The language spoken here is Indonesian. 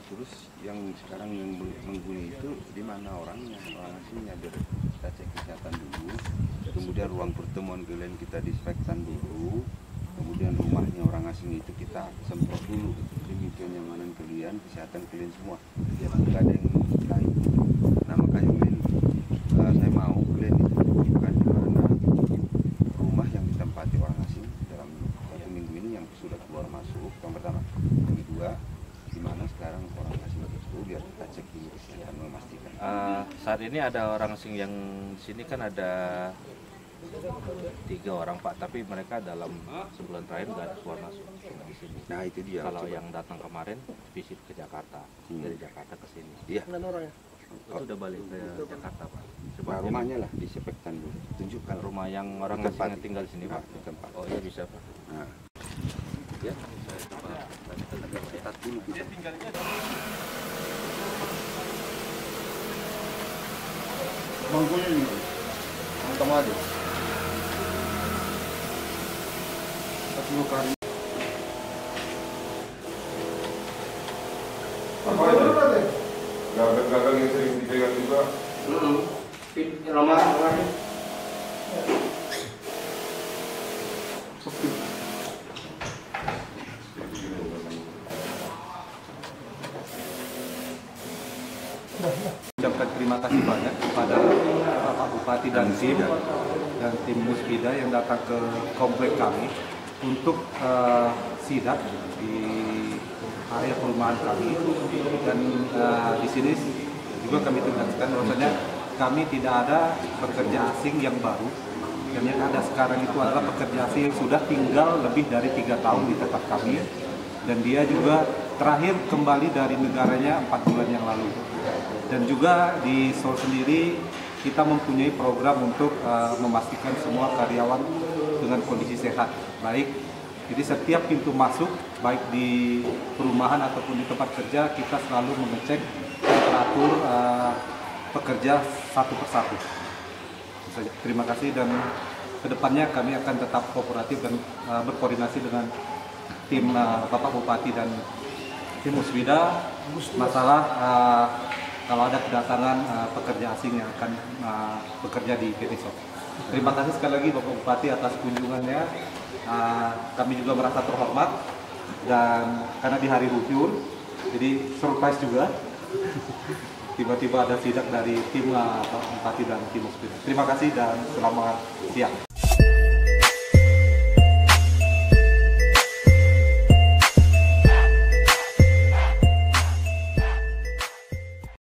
terus yang sekarang yang menghuni itu di mana orangnya, orang aslinya, biar kita cek kesehatan dulu. Kemudian ruang pertemuan kalian kita dispektan dulu. Kemudian rumahnya orang asing itu kita semprot dulu. Demi kenyamanan kalian, kesehatan kalian semua. Jangan nggak ada yang lain. Nah makanya saya mau kalian itu tunjukkan di mana rumah yang ditempati orang asing dalam 1 minggu ini yang sudah keluar masuk. Yang pertama, yang kedua, di mana sekarang orang asing itu, biar kita cek dulu dan memastikan. Saat ini ada orang asing yang sini kan ada 3 orang Pak, tapi mereka dalam sebulan terakhir nggak ada keluar masuk di sini. Nah itu dia. Kalau yang datang kemarin visit ke Jakarta, dari Jakarta ke sini. Iya. Itu udah balik ke Jakarta Pak. Nah, rumahnya lah dispektan dulu. Tunjukkan rumah yang orang asing yang tinggal di sini Pak. Di tempat. Oh iya bisa Pak. Nah, ya. Saya coba catat dulu kita. Bangkunya ini, mantap aja. 10 kali. Apa itu? Gagal yang sering dipegang juga. Lama. Ucapkan terima kasih banyak kepada Bapak Bupati dan tim Musbida yang datang ke komplek kami untuk sidak di area perumahan kami, dan di sini juga kami tegaskan bahwasanya kami tidak ada pekerja asing yang baru, dan yang ada sekarang itu adalah pekerja asing yang sudah tinggal lebih dari 3 tahun di tempat kami, dan dia juga terakhir kembali dari negaranya 4 bulan yang lalu. Dan juga di Seoul sendiri kita mempunyai program untuk memastikan semua karyawan dengan kondisi sehat, baik. Jadi setiap pintu masuk, baik di perumahan ataupun di tempat kerja, kita selalu mengecek temperatur pekerja satu persatu. Terima kasih, dan kedepannya kami akan tetap kooperatif dan berkoordinasi dengan tim Bapak Bupati dan tim Musbida masalah kalau ada kedatangan pekerja asing yang akan bekerja di PT Seoul. Terima kasih sekali lagi Bapak Bupati atas kunjungannya. Kami juga merasa terhormat, dan karena di hari luncur, jadi surprise juga. Tiba-tiba ada sidak dari tim Bapak Bupati dan tim Musbida. Terima kasih dan selamat siang.